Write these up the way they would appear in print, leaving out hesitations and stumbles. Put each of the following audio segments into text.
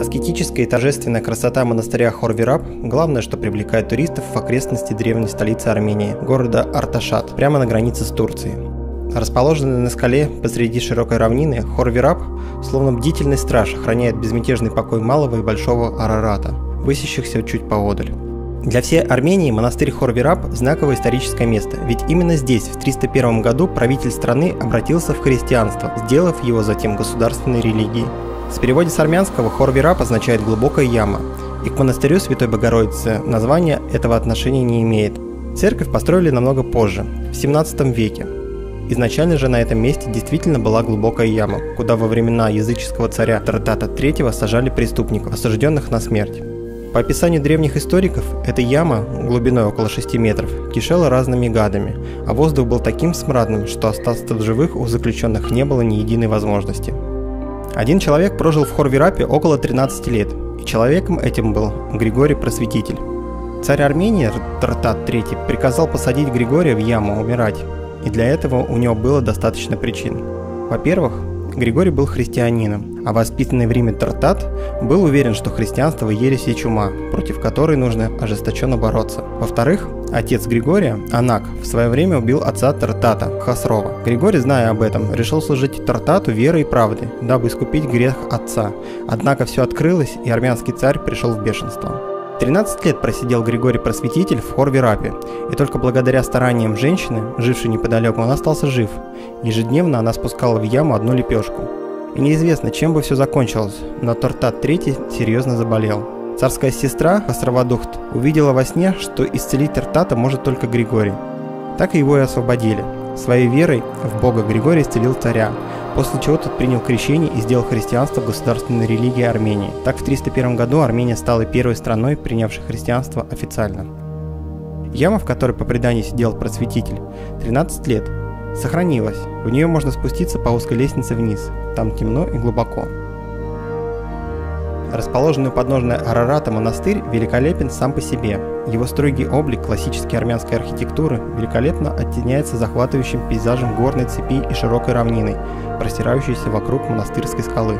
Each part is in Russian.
Аскетическая и торжественная красота монастыря Хор-Вирап – главное, что привлекает туристов в окрестности древней столицы Армении, города Арташат, прямо на границе с Турцией. Расположенный на скале посреди широкой равнины, Хор-Вирап, словно бдительный страж, охраняет безмятежный покой Малого и Большого Арарата, высящихся чуть поодаль. Для всей Армении монастырь Хор-Вирап – знаковое историческое место, ведь именно здесь в 301 году правитель страны обратился в христианство, сделав его затем государственной религией. В переводе с армянского Хор-Вирап означает «глубокая яма», и к монастырю Святой Богородицы название этого отношения не имеет. Церковь построили намного позже, в 17 веке. Изначально же на этом месте действительно была глубокая яма, куда во времена языческого царя Тартата III сажали преступников, осужденных на смерть. По описанию древних историков, эта яма, глубиной около 6 метров, кишела разными гадами, а воздух был таким смрадным, что остаться в живых у заключенных не было ни единой возможности. Один человек прожил в Хор-Вирапе около 13 лет, и человеком этим был Григорий Просветитель. Царь Армении Тартат III приказал посадить Григория в яму умирать, и для этого у него было достаточно причин. Во-первых, Григорий был христианином, а воспитанный в Риме Тартат был уверен, что христианство – ересь и чума, против которой нужно ожесточенно бороться. Во-вторых, отец Григория, Анак, в свое время убил отца Тартата, Хасрова. Григорий, зная об этом, решил служить Тартату верой и правдой, дабы искупить грех отца. Однако все открылось, и армянский царь пришел в бешенство. 13 лет просидел Григорий Просветитель в Хор-Вирапе, и только благодаря стараниям женщины, жившей неподалеку, он остался жив. Ежедневно она спускала в яму одну лепешку. И неизвестно, чем бы все закончилось, но Тартат III серьезно заболел. Царская сестра, Хасравадухт, увидела во сне, что исцелить Тартата может только Григорий. Так его и освободили. Своей верой в Бога Григорий исцелил царя, после чего тот принял крещение и сделал христианство государственной религией Армении. Так в 301 году Армения стала первой страной, принявшей христианство официально. Яма, в которой по преданию сидел Просветитель, 13 лет, сохранилась. В нее можно спуститься по узкой лестнице вниз. Там темно и глубоко. Расположенный у подножия Арарата монастырь великолепен сам по себе. Его строгий облик классической армянской архитектуры великолепно оттеняется захватывающим пейзажем горной цепи и широкой равниной, простирающейся вокруг монастырской скалы.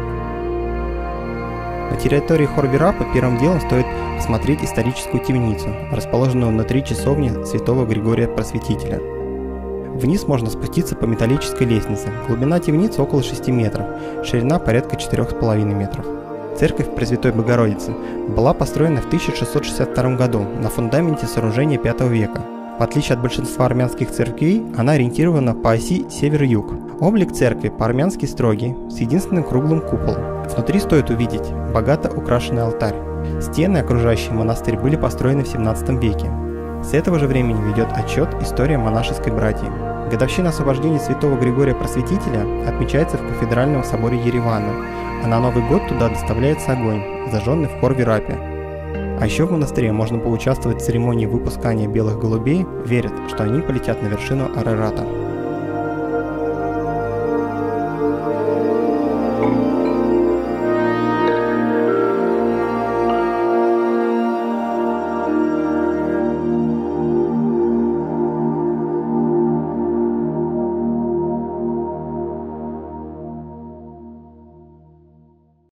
На территории Хор-Вирапа первым делом стоит осмотреть историческую темницу, расположенную внутри часовни святого Григория Просветителя. Вниз можно спуститься по металлической лестнице. Глубина темницы около 6 метров, ширина порядка 4,5 метров. Церковь Пресвятой Богородицы была построена в 1662 году на фундаменте сооружения V века. В отличие от большинства армянских церквей, она ориентирована по оси север-юг. Облик церкви по-армянски строгий, с единственным круглым куполом. Внутри стоит увидеть богато украшенный алтарь. Стены, окружающие монастырь, были построены в 17 веке. С этого же времени ведет отчет история монашеской братьи. Годовщина освобождения святого Григория Просветителя отмечается в кафедральном соборе Еревана, а на Новый год туда доставляется огонь, зажженный в Хор-Вирапе. А еще в монастыре можно поучаствовать в церемонии выпускания белых голубей, верят, что они полетят на вершину Арарата.